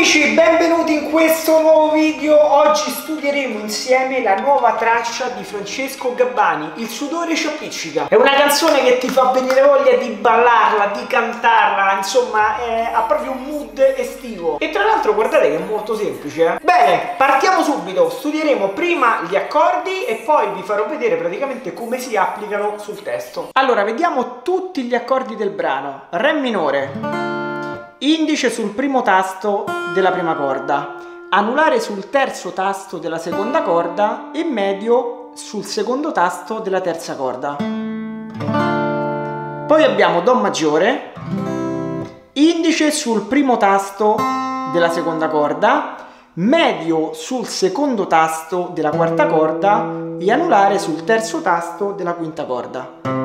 amici, benvenuti in questo nuovo video. Oggi studieremo insieme la nuova traccia di Francesco Gabbani, Il sudore ci appiccica. È una canzone che ti fa venire voglia di ballarla, di cantarla, insomma ha proprio un mood estivo. E tra l'altro guardate che è molto semplice. Bene, partiamo subito. Studieremo prima gli accordi e poi vi farò vedere praticamente come si applicano sul testo. Allora, vediamo tutti gli accordi del brano. Re minore, indice sul primo tasto della prima corda, anulare sul terzo tasto della seconda corda e medio sul secondo tasto della terza corda. Poi abbiamo Do maggiore, indice sul primo tasto della seconda corda, medio sul secondo tasto della quarta corda e anulare sul terzo tasto della quinta corda.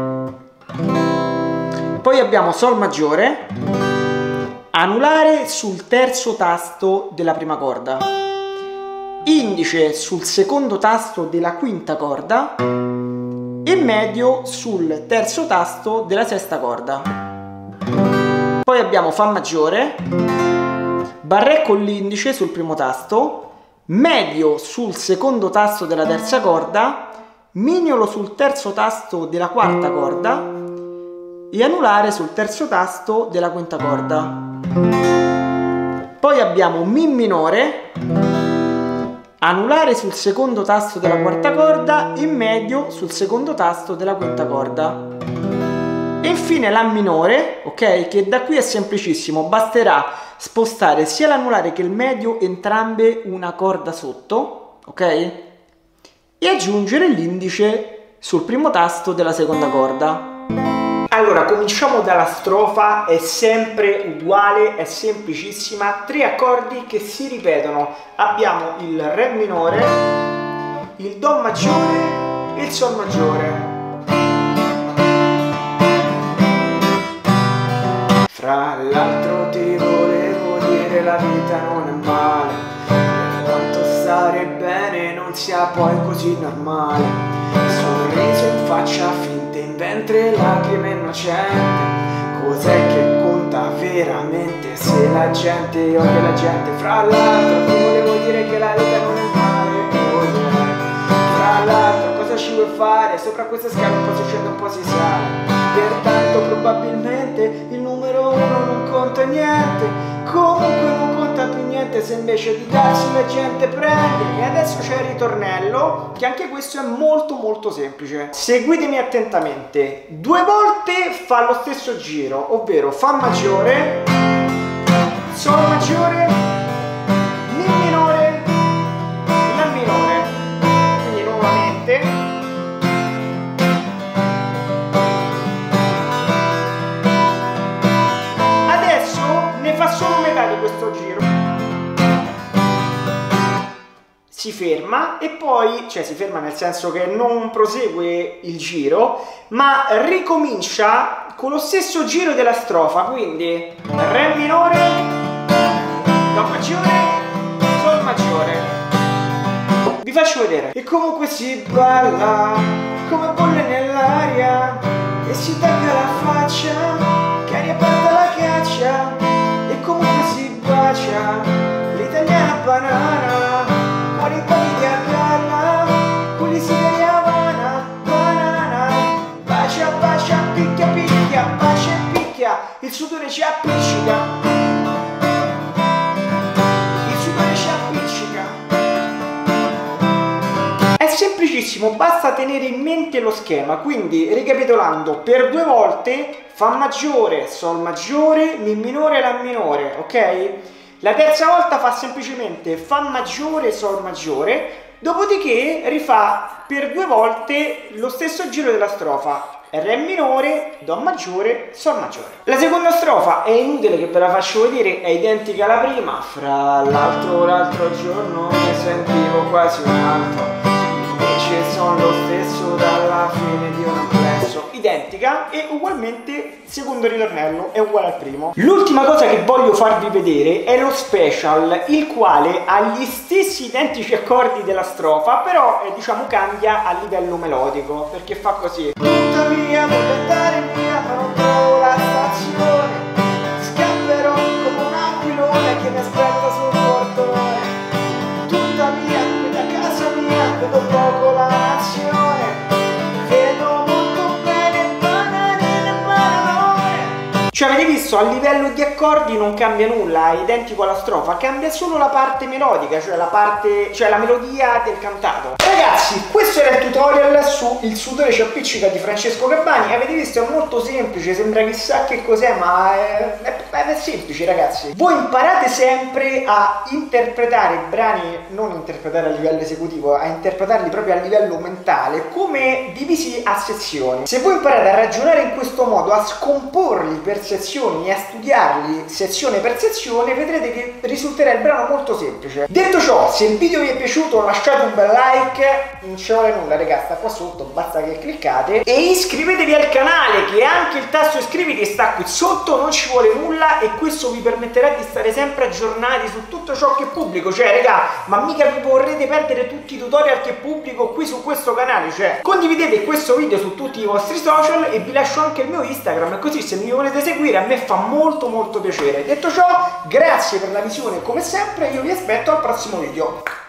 Poi abbiamo Sol maggiore, anulare sul terzo tasto della prima corda, indice sul secondo tasto della quinta corda e medio sul terzo tasto della sesta corda. Poi abbiamo Fa maggiore, barré con l'indice sul primo tasto, medio sul secondo tasto della terza corda, mignolo sul terzo tasto della quarta corda e anulare sul terzo tasto della quinta corda. Poi abbiamo Mi minore, anulare sul secondo tasto della quarta corda e medio sul secondo tasto della quinta corda. E infine La minore, ok, che da qui è semplicissimo, basterà spostare sia l'anulare che il medio entrambe una corda sotto, ok? E aggiungere l'indice sul primo tasto della seconda corda. Allora, cominciamo dalla strofa, è sempre uguale, è semplicissima, 3 accordi che si ripetono. Abbiamo il Re minore, il Do maggiore e il Sol maggiore. Fra l'altro ti volevo dire, la vita non è male, per quanto stare bene non sia poi così normale. Sorriso in faccia, finte in ventre, lacrime innocente. Cos'è che conta veramente se la gente odia la gente? Fra l'altro ti volevo dire che la vita non è male, oh yeah. Fra l'altro cosa ci vuoi fare? Sopra questa scala un po' si scende, un po' si sale. Pertanto probabilmente il numero 1 non conta niente. Comunque non conta più niente se invece di darsi la gente prende. E adesso c'è il ritornello, che anche questo è molto semplice. Seguitemi attentamente. 2 volte fa lo stesso giro, ovvero Fa maggiore, Sol maggiore, Mi minore, La minore. Quindi nuovamente. Fa solo metà di questo giro, si ferma e poi, cioè si ferma nel senso che non prosegue il giro ma ricomincia con lo stesso giro della strofa, quindi Re minore, Do maggiore, Sol maggiore. Vi faccio vedere. E comunque si balla come bolle nell'aria e si taglia la faccia che aria aperta la caccia. E comunque si bacia l'italiana banana, cuori bagni di Carla, quelli sigari Havana, banana. Bacia, bacia, picchia, picchia, bacia e picchia, il sudore ci appiccica. Il sudore ci appiccica. È semplicissimo, basta tenere in mente lo schema. Quindi, ricapitolando, per 2 volte Fa maggiore, Sol maggiore, Mi minore, La minore, ok? La terza volta fa semplicemente Fa maggiore, Sol maggiore, dopodiché rifà per 2 volte lo stesso giro della strofa. Re minore, Do maggiore, Sol maggiore. La seconda strofa è inutile che ve la faccio vedere, è identica alla prima. Fra l'altro giorno ne sentivo quasi un altro, invece sono lo stesso dalla fine di un amplesso. Identica e ugualmente secondo ritornello è uguale al primo. L'ultima cosa che voglio farvi vedere è lo special, il quale ha gli stessi identici accordi della strofa, però diciamo cambia a livello melodico, perché fa così. Tuttavia voglio andare via ma non trovo la stazione, scapperò come un aquilone che mi aspetta aspetta sul portone. Tuttavia qui da casa mia vedo poco la nazione, vedo molto bene bananine e bananone. Cioè avete visto, a livello di accordi non cambia nulla, è identico alla strofa, cambia solo la parte melodica, cioè la melodia del cantato. Ragazzi, questo era il tutorial su Il sudore ci appiccica di Francesco Gabbani. Avete visto, è molto semplice, sembra chissà che cos'è, ma è semplice ragazzi. Voi imparate sempre a interpretare brani, non interpretare a livello esecutivo, a interpretarli proprio a livello mentale, come divisi a sezioni. Se voi imparate a ragionare in questo modo, a scomporli per sezioni e a studiarli sezione per sezione, vedrete che risulterà il brano molto semplice. Detto ciò, se il video vi è piaciuto lasciate un bel like, non ci vuole nulla raga, sta qua sotto, basta che cliccate, e iscrivetevi al canale, che anche il tasto iscriviti sta qui sotto, non ci vuole nulla e questo vi permetterà di stare sempre aggiornati su tutto ciò che pubblico. Cioè raga, ma mica vi vorrete perdere tutti i tutorial che pubblico qui su questo canale. Cioè condividete questo video su tutti i vostri social e vi lascio anche il mio Instagram, così se mi volete seguire a me fa molto piacere. Detto ciò, grazie per la visione come sempre, io vi aspetto al prossimo video.